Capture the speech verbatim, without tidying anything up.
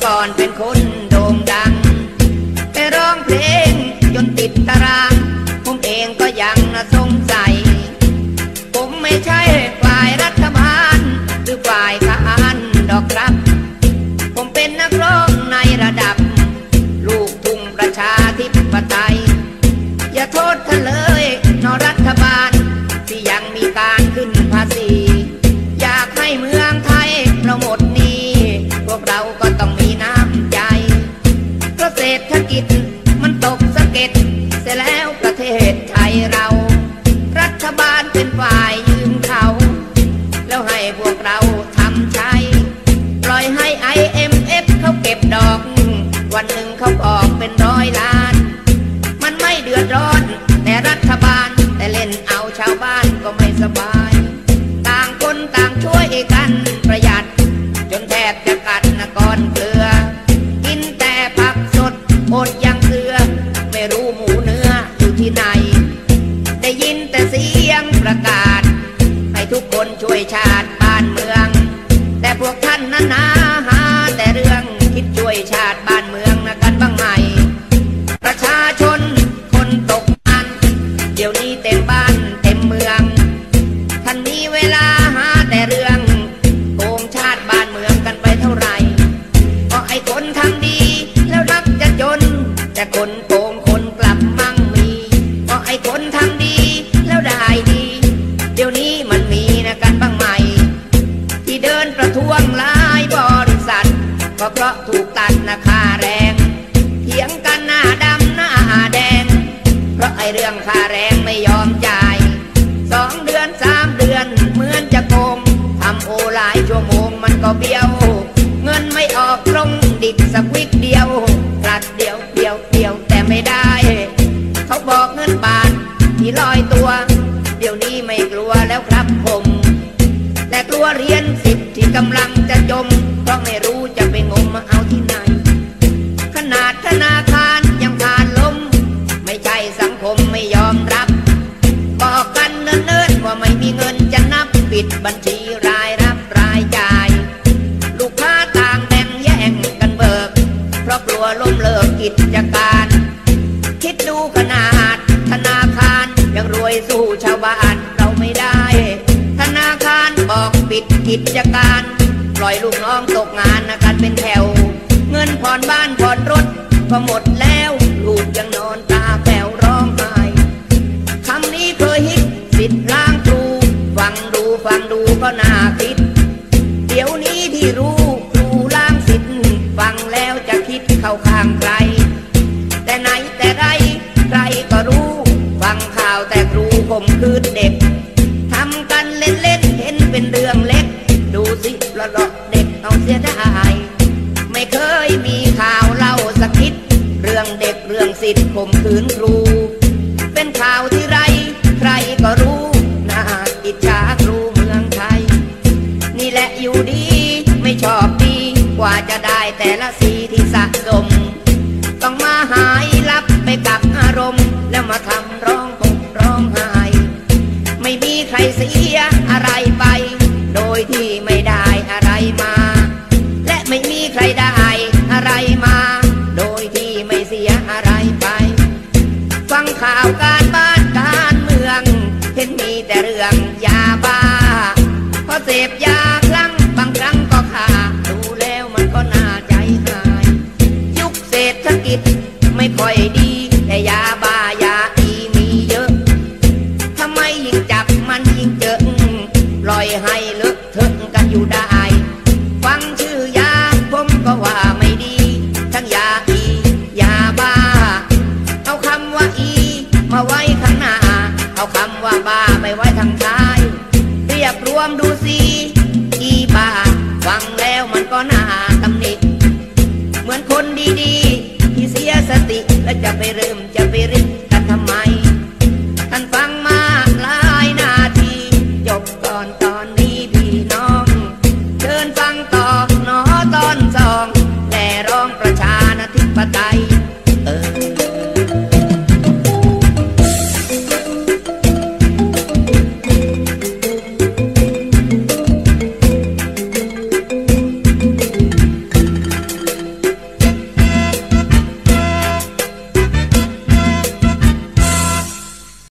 ก่อนเป็นคนโด่งดังไปร้องเพลงจนติดตารางผมเองก็ยังสงสัยผมไม่ใช่ฝ่ายรัฐบาลหรือฝ่ายทหารดอกครับผมเป็นนักร้องในระดับลูกทุ่งประชาธิปไตยอย่าโทษท่านเลยนอรัฐบาลที่ยังมีการขึ้นภาษีอยากให้เมืองไทยเราหมดหนี้พวกเราก็ต้องมีน้ำใจเพราะเศรษฐกิจมันตกสะเก็ดเสียแล้วประเทศไทยเรารัฐบาลเป็นฝ่ายยืมเขาแล้วให้พวกเราทำใช้ปล่อยให้ ไอ เอ็ม เอฟ เขาเก็บดอกวันหนึ่งเขาออกเป็นร้อยล้านมันไม่เดือดร้อนแต่รัฐบาลแต่เล่นเอาชาวบ้านก็ไม่สบายต่างคนต่างช่วยกันประหยัดจนแทบจะกัดนกรเกลือกินแต่ผักสดอดอย่างเสือไม่รู้หมูเนื้ออยู่ที่ไหนได้ยินแต่เสียงประกาศให้ทุกคนช่วยชาติบ้านเมืองแต่พวกท่านนั้นหาหาแต่เรื่องคิดช่วยชาติบ้านเมืองนะกันบ้างไหมประชาชนคนตกงานเดี๋ยวนี้เต็มบ้านเต็มเมืองท่านมีเวลาหาแต่เรื่องโกงชาติบ้านเมืองกันไปเท่าไหร่ก็ไอ้คนทำดีแล้วรักจะจนแต่คนโกงคนกลับมั่งมีก็ไอ้คนทำดีแล้วได้ดีเดี๋ยวนี้มันมีนะกันบ้างไหมที่เดินประท้วงหลายบริษัทก็เพราะถูกตัดราคาแรงเถียงกันหน้าดำหน้าแดงเพราะไอ้เรื่องค่าแรงไม่ยอมจ่ายสองเดือนสามเดือนเหมือนจะโกงทำโอหลายชั่วโมงมันก็เบี้ยวเงินไม่ออกตรงดิกสักวิกเดียวกลัดเดียวเดียวเดียวแต่ไม่ได้เขาบอกเงินบาทที่ลอยตัวเดี๋ยวนี้ไม่กลัวแล้วครับผมแต่กลัวเรียนสิบที่กำลังจะจมเพราะไม่รู้จะไปงมมาเอาที่ไหนขนาดธนาคารยังผ่านล้มไม่ใช่สังคมไม่ยอมรับบอกกันเนิ่นๆว่าไม่มีเงินจะนับปิดบัญชีรายรับรายจ่ายลูกค้าต่างแบ่งแย่งกันเบิกเพราะกลัวล้มเลิกกิจการคิดดูขนาดธนาคารยังรวยสู้ชาวบ้านเราไม่ได้ธนาคารบอกปิดกิจการปล่อยลูกน้องตกงานนะกันเป็นแถวเงินผ่อนบ้านผ่อนรถก็หมดแล้วลูกยังนอนตาแป๋วร้องไห้คำนี้เคยฮิตสิทธิ์ล้างครูฟังดูฟังดูก็น่าคิดเดี๋ยวนี้ที่รู้ครูล้างสิทธิ์ฟังแล้วจะคิดเข้าข้างใครแต่ไหนแต่ไรใครก็รู้ฟังข่าวแต่ครูข่มขืนเด็กทำกันเล่นๆเห็นเป็นเรื่องเล็กดูสิประหลอกเด็กเอาเสียได้ไม่เคยมีข่าวเล่าสักนิดเรื่องเด็กเรื่องสิทธิ์ข่มขืนครูเป็นข่าวที่ไรใครก็รู้น่าอิจฉาครูเมืองไทยนี่แหละอยู่ดีไม่ชอบดีกว่าจะได้แต่ละสีที่สะสมต้องมาหายลับไปกับอารมณ์แล้วมาทำร้องห่มร้องไห้ไม่มีใครเสียอะไรไปโดยที่ไม่ได้อะไรมาและไม่มีใครได้อะไรมาโดยที่ไม่เสียอะไรไปฟังข่าวการบ้านการเมืองเห็นมีแต่เรื่องยาบ้าพอเสพยาครั้งบางครั้งก็ขาดูแล้วมันก็น่าใจหายยุคเศรษฐกิจไม่ค่อยดีแต่ยาบ้ายาอีมีเยอะทำไมยิ่งจับมันยิ่งเจอปล่อยให้เลอะเทอะกันอยู่ได้ฟังชื่อยาผมก็ว่าไม่ดีทั้งยาอียาบ้าเอาคำว่าอีมาไว้ข้างหน้าเอาคำว่าบ้าไปไว้ทางท้ายเรียบรวมดูสิอีบ้าฟังแล้วมันก็น่าตำหนิเหมือนคนดีๆที่เสียสติแล้วจะไปเริ่มจะไปริบกันทำไมท่านฟังมาหลายนาทีจบก่อนตอนนี้พี่น้องเชิญฟังต่อหนอตอนสองแต่ร้องประชาธิปไตยเออ